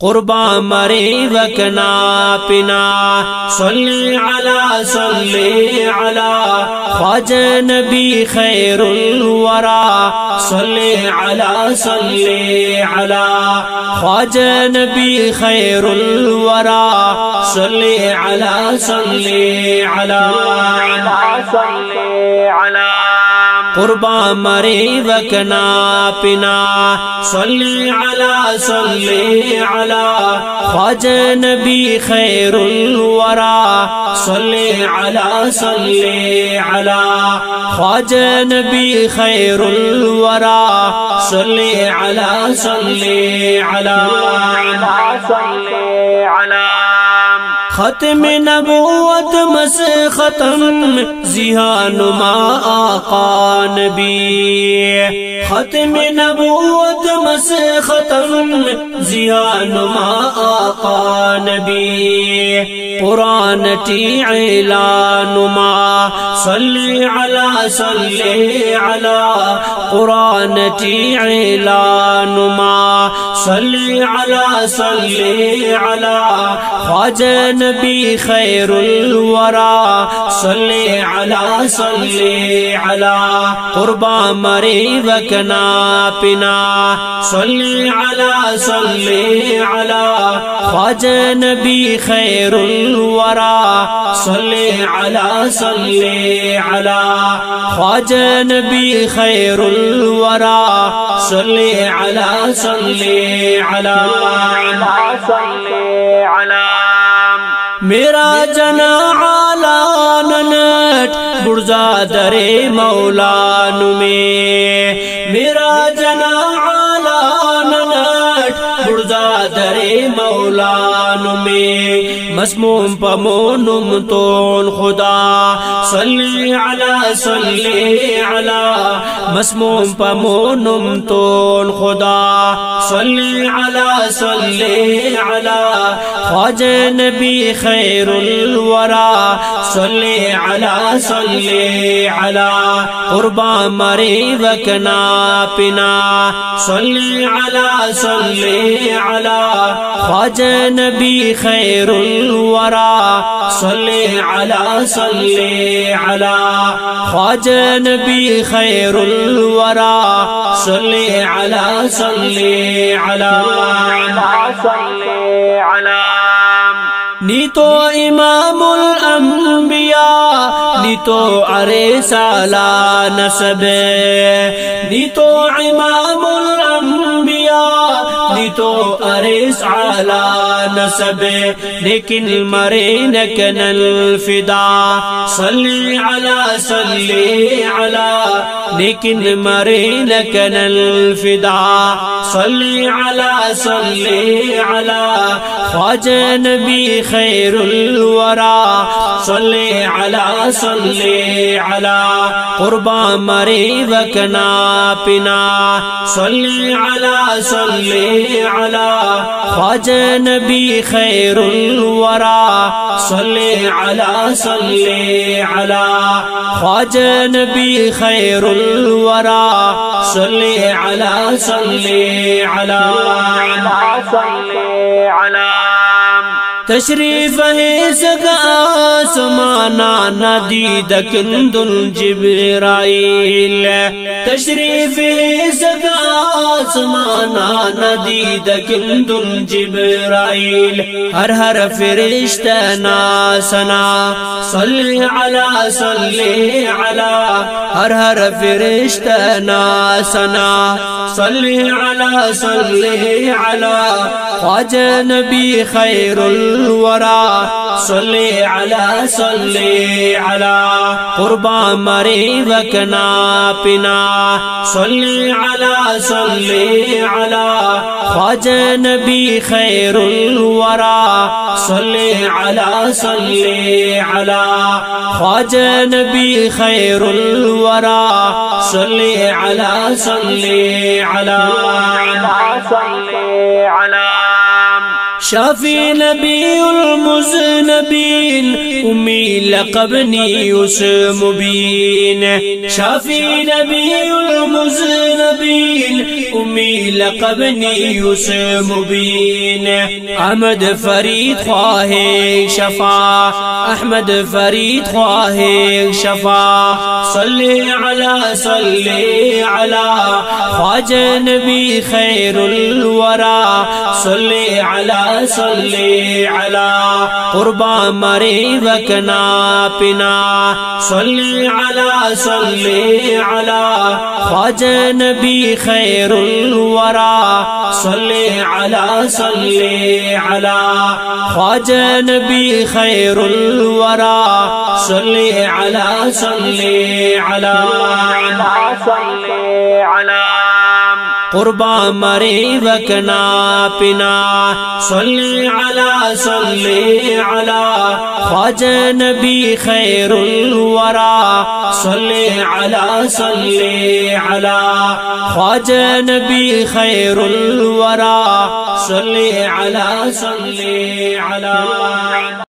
قربان مریوک نات I صلی علی خواجہ نبی خیر الورا صلی علی خواجہ نبی خیر الورا صلی علی قربان مریوک نات I صلی علی خواجہ نبی خیر الورا صلی علی خواجہ نبی خیر الورا صلی علی ختم نبوت مس ختم ذہانما آقا نبی ختم نبوت مس ختم ذہانما آقا نبی قرآن ٹی اعلانما صلی علی قرآن ٹی اعلانما صلی علی خواجہ نبی خیر الورا صلی علی قربان مریوک نات I صلی علی خواجہ نبی خیر الورا صلی علی خواجہ نبی خیر الورا صلی علی میرا جنا عالی ننٹ برزا در مولان میں میرا جنا عالی ننٹ برزا در مولان میں مسموم پمونم تون خدا صلی علی مسموم پمونم تون خدا صلی علی خواجہ نبی خیر الورا صلی علی قربان مریوک نات I صلی علی خواجہ نبی خیر الورا صلی علی خواجہ نبی خیر الورا صلی علی نی تو امام الانبیاء نی تو عریس علی نسب نی تو امام الانبیاء نی تو عریس علی نسب لیکن مرے نکن الفدا صلی علی لیکن مرے نکن الفدا صلی علی خواجہ نبی خیر الورا صلی علی قربان مریوک نات I صلی علی خواجہ نبی خیر الورا صلی علی خواجہ نبی خیر الورا صلی علی تشریف ہے سگا آسمانا ندید کندل جبرائیل تشریف ہے سگا آسمانا ندید کندل جبرائیل ہر فرشتہ ناسنا صلی علی ہر فرشتہ ناسنا صلی علی خواجہ نبی خیر الورا صلی علی قربان مریوک نات I صلی علی خواجہ نبی خیر الورا صلی علی خواجہ نبی خیر الورا صلی علی शाफी नबीउल मुज़नबीन उम्मी लक़बनी उस मुबीन। शाफी नबीउल मुज़नबीन उम्मी लक़बनी उस मुबीन। अहमद फरीद ख्वाहे शफा, अहमद फरीद ख्वाहे शफा। सल्ले अला ख्वाजा नबी खैरुल वरा। सल्ले अला कुर्बान मरीवक नात I। सल्ले अला ख्वाजा नबी खैरुल वरा। सल्ले अला ख्वाजा नबी खैरुल वरा। सल्ले अला قربان मरीवक नात I। सल्ले अला ख्वाजा नबी खैरुल वरा। सल्ले अला ख्वाजा नबी खैरुल वरा। सल्ले अला